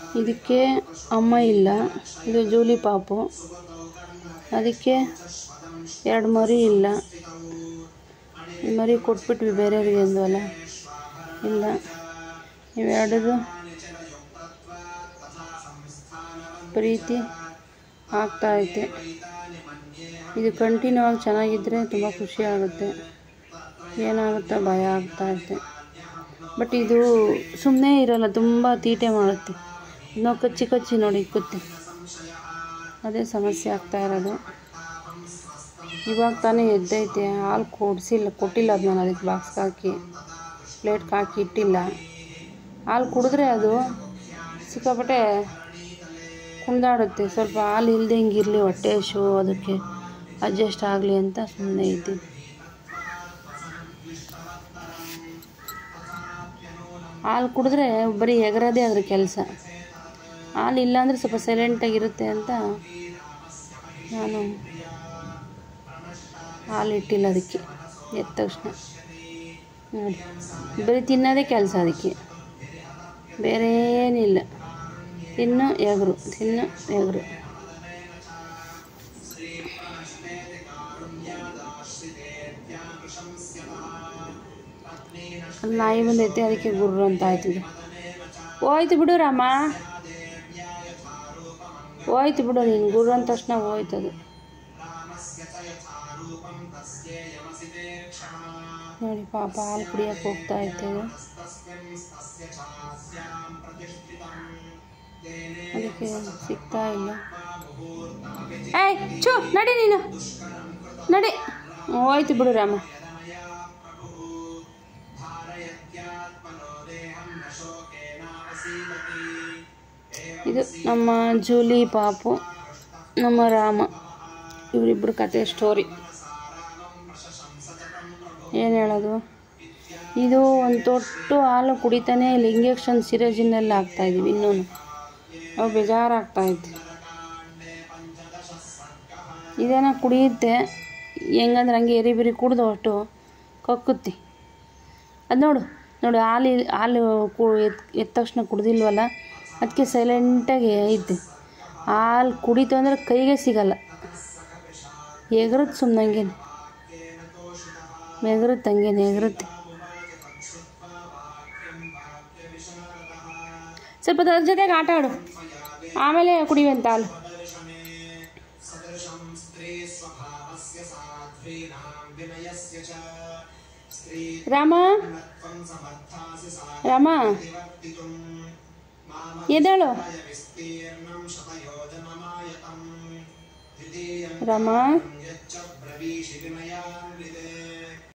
ಇದಕ್ಕೆ ಅಮ್ಮ ಇಲ್ಲ, ಇದು ಜೂಲಿ ಪಾಪು. ಅದಕ್ಕೆ 2 ಮರಿ ಇಲ್ಲ. ಈ ಮರಿ ಕೊಟ್ಬಿಟ್ವಿ ಬೇರೆಯವ್ರಿಗೆ ಅಂದ್ವಲ್ಲ, ಇಲ್ಲ. ಇವೆರಡದು ಪ್ರೀತಿ ಆಗ್ತಾಯಿದೆ. ಇದು ಕಂಟಿನ್ಯೂ ಆಗಿ ಚೆನ್ನಾಗಿದ್ದರೆ ತುಂಬ ಖುಷಿ ಆಗುತ್ತೆ. ಏನಾಗುತ್ತೋ ಭಯ ಆಗ್ತಾಯಿದೆ. ಬಟ್ ಇದು ಸುಮ್ಮನೆ ಇರೋಲ್ಲ, ತುಂಬ ತೀಟೆ ಮಾಡುತ್ತೆ. ಇನ್ನೂ ಕಚ್ಚಿ ನೋಡಿ ಕುತ್ತಿ, ಅದೇ ಸಮಸ್ಯೆ ಆಗ್ತಾ ಇರೋದು. ಇವಾಗ ತಾನೇ ಎದ್ದೈತೆ, ಹಾಲು ಕೊಟ್ಟಿಲ್ಲ ಅದು. ನಾನು ಅದಕ್ಕೆ ಬಾಕ್ಸ್ಗೆ ಹಾಕಿ ಪ್ಲೇಟ್ಗೆ ಹಾಕಿ ಇಟ್ಟಿಲ್ಲ. ಹಾಲು ಕುಡಿದ್ರೆ ಅದು ಸಿಕ್ಕಾಪಟ್ಟೆ ಕುಣಿದಾಡುತ್ತೆ. ಸ್ವಲ್ಪ ಹಾಲು ಇಲ್ಲದೆ ಹಿಂಗಿರಲಿ, ಹೊಟ್ಟೆ ಶೋ ಅದಕ್ಕೆ ಅಡ್ಜಸ್ಟ್ ಆಗಲಿ ಅಂತ ಸುಮ್ಮನೆ ಇದ್ದೀನಿ. ಹಾಲು ಕುಡಿದ್ರೆ ಬರೀ ಎಗರೋದೇ ಅದ್ರ ಕೆಲಸ. ಹಾಲು ಇಲ್ಲ ಅಂದರೆ ಸ್ವಲ್ಪ ಸೈಲೆಂಟಾಗಿರುತ್ತೆ ಅಂತ ನಾನು ಹಾಲು ಇಟ್ಟಿಲ್ಲ ಅದಕ್ಕೆ. ಎದ್ದ ತಕ್ಷಣ ನೋಡಿ, ಬರೀ ತಿನ್ನೋದೇ ಕೆಲಸ ಅದಕ್ಕೆ, ಬೇರೆ ಏನಿಲ್ಲ. ತಿನ್ನು ಎಗರು. ನಾಯಿ ಬಂದೈತೆ, ಅದಕ್ಕೆ ಗುರ್ರು ಅಂತ ಆಯ್ತಿದೆ. ಹೋಯ್ತು ಬಿಡು ರಾಮ, ಹೋಯ್ತು ಬಿಡು. ನೀನು ಗುರ್ರು ಅಂದ ತಕ್ಷಣ ಹೋಯ್ತದು. ನೋಡಿ ಪಾಪ ಹಾಲು ಕುಡಿಯೋಕೆ ಹೋಗ್ತಾ ಇರ್ತೇವೆ, ಅದಕ್ಕೆ ಸಿಗ್ತಾ ಇಲ್ಲ. ನಡಿ ನೀನು, ನಡಿ. ಹೋಯ್ತು ಬಿಡು ರಾಮ. ಇದು ನಮ್ಮ ಜೂಲಿ ಪಾಪು, ನಮ್ಮ ರಾಮ, ಇವರಿಬ್ಬರು ಕತೆ ಸ್ಟೋರಿ. ಏನು ಹೇಳೋದು, ಇದು ಒಂದು ತೊಟ್ಟು ಹಾಲು ಕುಡಿತಾನೆ ಇಲ್ಲ. ಇಂಜೆಕ್ಷನ್ ಸಿರಜಿನೆಲ್ಲ ಹಾಕ್ತಾಯಿದ್ದೀವಿ. ಇನ್ನೂ ಅವು ಬೇಜಾರಾಗ್ತಾಯಿತ್ತು. ಇದೇನೋ ಕುಡಿಯುತ್ತೆ, ಹೆಂಗಂದ್ರೆ ಹಂಗೆ ಎರಿ ಕುಡ್ದು ಅಷ್ಟು ಕಕ್ಕುತ್ತಿ. ಅದು ನೋಡು ಹಾಲು ಎದ್ದ ತಕ್ಷಣ ಕುಡ್ದಿಲ್ವಲ್ಲ, ಅದಕ್ಕೆ ಸೈಲೆಂಟಾಗಿ ಐತೆ. ಹಾಲು ಕುಡಿತು ಅಂದರೆ ಕೈಗೆ ಸಿಗಲ್ಲ, ಎಗರುತ್ತೆ. ಸುಮ್ಮನೆ ಹಂಗೇನೆ ಎಗರುತ್ತೆ. ಸ್ವಲ್ಪ ಅದ್ರ ಜೊತೆಗೆ ಆಟ ಆಡು, ಆಮೇಲೆ ಕುಡಿಯುವಂತ ಹಾಲು. ರಾಮ ಎದ್ದೇಳು ರಾಮ.